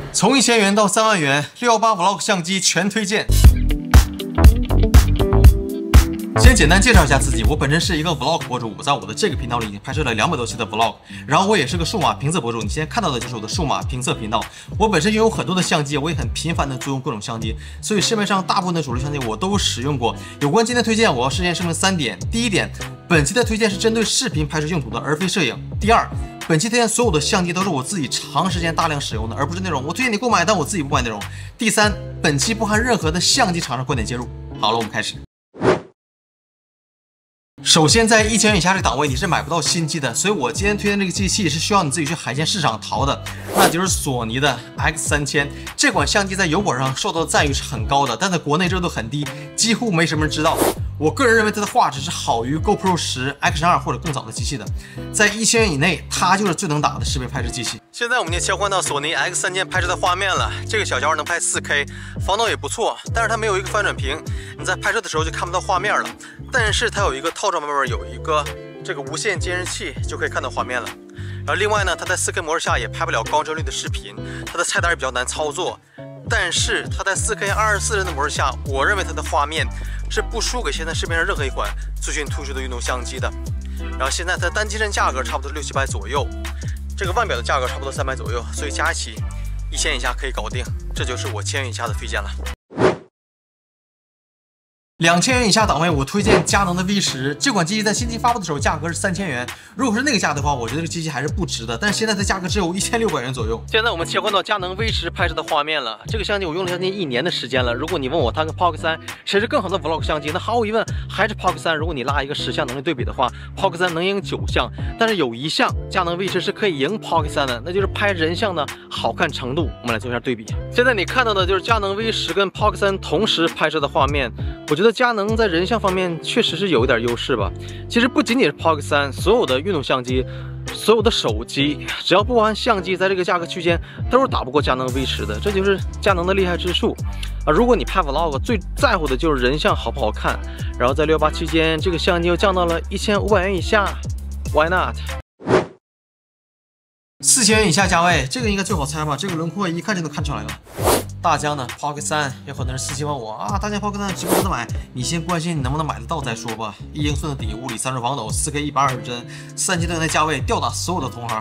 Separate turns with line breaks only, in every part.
从1000元到3万元，618 Vlog 相机全推荐。先简单介绍一下自己，我本身是一个 Vlog 博主，我在我的这个频道里已经拍摄了200多期的 Vlog， 然后我也是个数码评测博主，你现在看到的就是我的数码评测频道。我本身拥有很多的相机，我也很频繁的租用各种相机，所以市面上大部分的主流相机我都使用过。有关今天推荐，我要事先声明3点：第一点，本期的推荐是针对视频拍摄用途的，而非摄影；第二，本期推荐所有的相机都是我自己长时间大量使用的，而不是那种我推荐你购买但我自己不买那种。第三，本期不含任何的相机厂商观点介入。好了，我们开始。首先，在1000元以下这个档位，你是买不到新机的，所以我今天推荐这个机器是需要你自己去海鲜市场淘的，那就是索尼的 X3000。这款相机在油管上受到的赞誉是很高的，但在国内热度很低，几乎没什么人知道。我个人认为它的画质是好于 GoPro 10、Action 2或者更早的机器的，在1000元以内，它就是最能打的视频拍摄机器。现在我们已经切换到索尼 X3000拍摄的画面了，这个小家伙能拍4K， 防抖也不错，但是它没有一个翻转屏，你在拍摄的时候就看不到画面了。但是它有一个套装外面有一个这个无线监视器，就可以看到画面了。然后另外呢，它在4K 模式下也拍不了高帧率的视频，它的菜单也比较难操作。但是它在4K 24帧的模式下，我认为它的画面是不输给现在市面上任何一款最新推出的运动相机的。然后现在它的单机身价格差不多是600-700左右，这个腕表的价格差不多300左右，所以加起1000以下可以搞定，这就是我1000元以下的推荐了。2000元以下档位，我推荐佳能的 V10。这款机器在新机发布的时候价格是3000元，如果是那个价的话，我觉得这个机器还是不值的。但是现在的价格只有1600元左右。现在我们切换到佳能 V10 拍摄的画面了。这个相机我用了将近1年的时间了。如果你问我它跟 POC3 谁是更好的 Vlog 相机，那毫无疑问还是 POC3。如果你拉一个10项能力对比的话 ，POC3 能赢9项，但是有一项佳能 V10 是可以赢 POC3 的，那就是拍人像的好看程度。我们来做一下对比。现在你看到的就是佳能 V10 跟 POC3 同时拍摄的画面。我觉得佳能在人像方面确实是有一点优势吧。其实不仅仅是 POC3， 所有的运动相机、所有的手机，只要不包含相机，在这个价格区间都是打不过佳能 V10 的，这就是佳能的厉害之处啊！如果你拍 Vlog 最在乎的就是人像好不好看，然后在618期间，这个相机又降到了1500元以下 ，Why not？ 4000元以下价位，这个应该最好猜吧？这个轮廓一看就能看出来了。大疆的 POC3，有很多人私信问我啊，大疆 POC3 值不值得买？你先关心你能不能买得到再说吧。1英寸的底，物理30防抖，4K 120帧，3G 灯的价位吊打所有的同行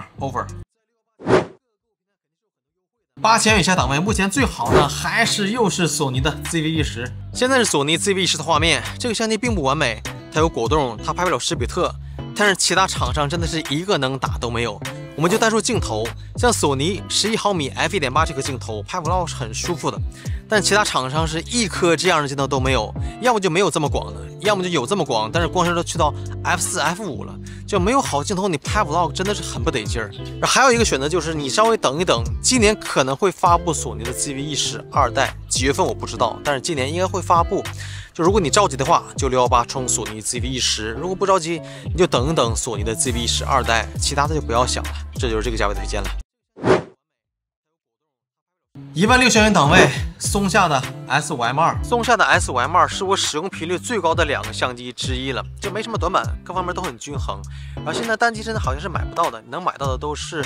，over。8000元以下档位，目前最好的还是又是索尼的 ZV-E10。现在是索尼 ZV-E10的画面，这个相机并不完美，它有果冻，它拍不了10比特，但是其他厂商真的是一个能打都没有。我们就单说镜头，像索尼11毫米 f1.8 这个镜头拍 Vlog 是很舒服的，但其他厂商是一颗这样的镜头都没有，要么就没有这么广的，要么就有这么广，但是光是都去到 f4、f5 了，就没有好镜头，你拍 Vlog 真的是很不得劲儿。还有一个选择就是你稍微等一等，今年可能会发布索尼的 ZV-E10 2代，几月份我不知道，但是今年应该会发布。就如果你着急的话，就618冲索尼 ZV-E10；如果不着急，你就等一等索尼的 ZV-E10 2代，其他的就不要想了。这就是这个价位推荐了。16000元档位，松下的 S5M2， 松下的 S5M2 是我使用频率最高的2个相机之一了，就没什么短板，各方面都很均衡。然后现在单机身好像是买不到的，你能买到的都是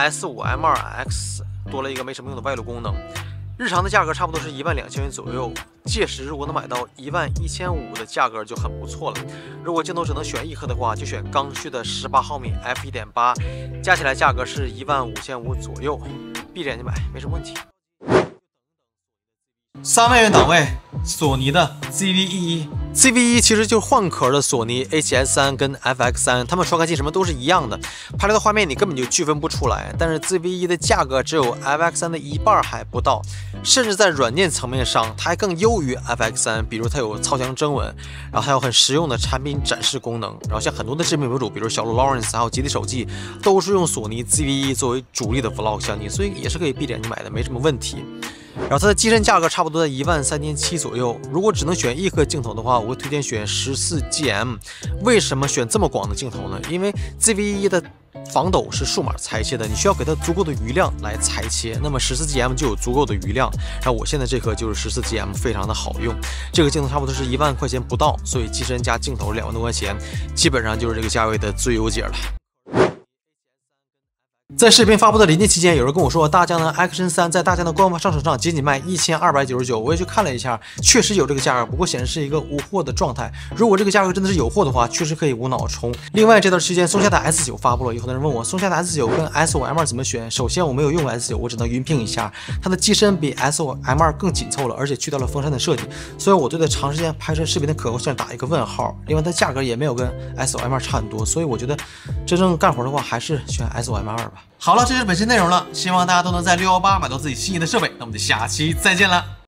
S5M2X， 多了一个没什么用的外露功能。日常的价格差不多是12000元左右，届时如果能买到11500的价格就很不错了。如果镜头只能选一颗的话，就选刚需的18毫米 f1.8， 加起来价格是15500左右，闭着眼睛买没什么问题。3万元档位，索尼的 ZV-E1。ZV-E 其实就是换壳的索尼 A7S3 跟 FX3， 它们双开镜什么都是一样的，拍来的画面你根本就区分不出来。但是 ZV-E 的价格只有 FX3 的一半还不到，甚至在软件层面上，它还更优于 FX3。比如它有超强征文，然后还有很实用的产品展示功能。然后像很多的知名博主，比如小鹿 Lawrence 还有吉利手机，都是用索尼 ZV-E 作为主力的 Vlog 相机，所以也是可以闭着眼睛买的，没什么问题。然后它的机身价格差不多在13700左右。如果只能选一颗镜头的话，我会推荐选14GM。为什么选这么广的镜头呢？因为 ZV-E 的防抖是数码裁切的，你需要给它足够的余量来裁切。那么14GM 就有足够的余量。然后我现在这颗就是 14GM， 非常的好用。这个镜头差不多是1万块钱不到，所以机身加镜头2万多块钱，基本上就是这个价位的最优解了。 在视频发布的临近期间，有人跟我说，大疆的 Action 3在大疆的官方商城上仅卖1299，我也去看了一下，确实有这个价格，不过显示是一个无货的状态。如果这个价格真的是有货的话，确实可以无脑冲。另外这段时间，松下的 S9 发布了，有很多人问我松下的 S9跟 S5M2 怎么选。首先我没有用过 S9，我只能云评一下，它的机身比 S5M2 更紧凑了，而且去掉了风扇的设计，所以我对它长时间拍摄视频的可靠性打一个问号。另外它价格也没有跟 S5M2 差很多，所以我觉得真正干活的话，还是选 S5M2 吧。好了，这就是本期内容了，希望大家都能在618买到自己心仪的设备。那我们就下期再见了。